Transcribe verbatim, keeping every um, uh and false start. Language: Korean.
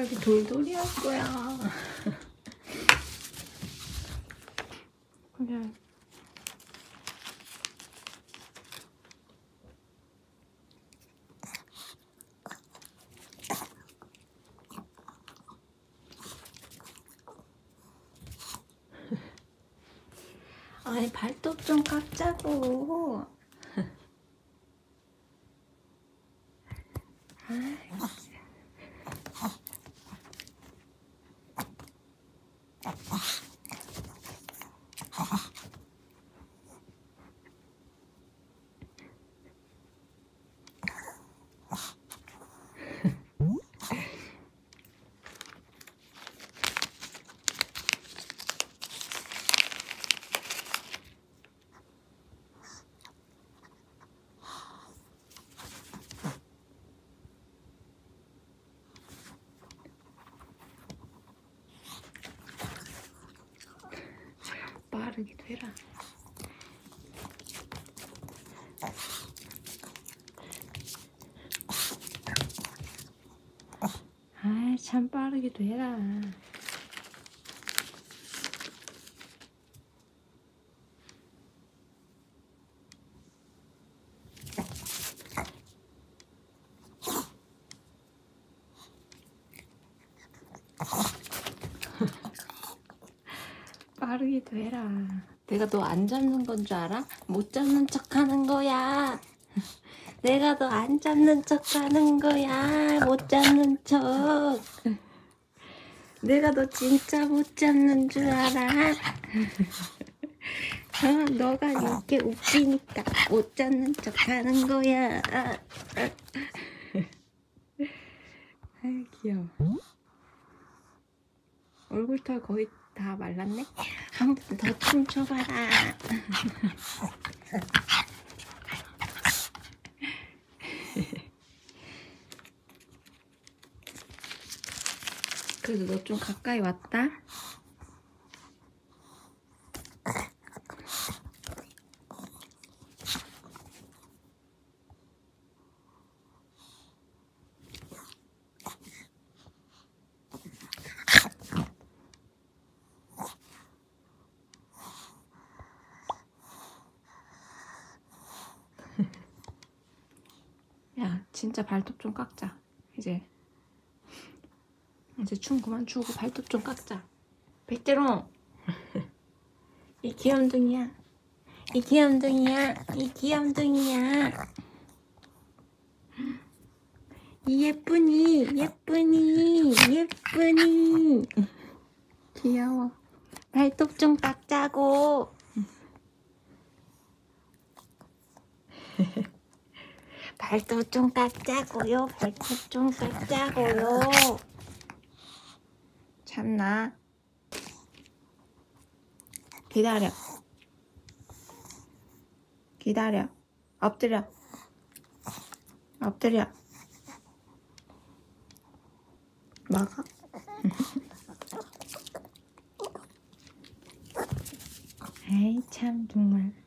발이 돌돌이 할 거야. 그래. 아니 발톱 좀 깎자고. 빠르기도 해라. 아이 참 빠르기도 해라. 빠르기도 해라. 내가 너 안 잡는 건 줄 알아? 못 잡는 척 하는 거야. 내가 너 안 잡는 척 하는 거야. 못 잡는 척. 내가 너 진짜 못 잡는 줄 알아. 어, 너가 이렇게 웃기니까 못 잡는 척 하는 거야. 아이 귀여워. 얼굴털 거의 다 말랐네? 한 번 더 춤춰봐라. 그래도 너 좀 가까이 왔다? 야, 진짜 발톱 좀 깎자. 이제 이제 춤 그만 추고 발톱 좀 깎자. 백재롱! 이 귀염둥이야. 이 귀염둥이야. 이 귀염둥이야. 이 예쁘니 예쁘니 예쁘니. 귀여워. 발톱 좀 깎자고. 발톱 좀 깎자고요. 발톱 좀 깎자고요. 참나. 기다려. 기다려. 엎드려. 엎드려. 먹어. 에이 참 정말.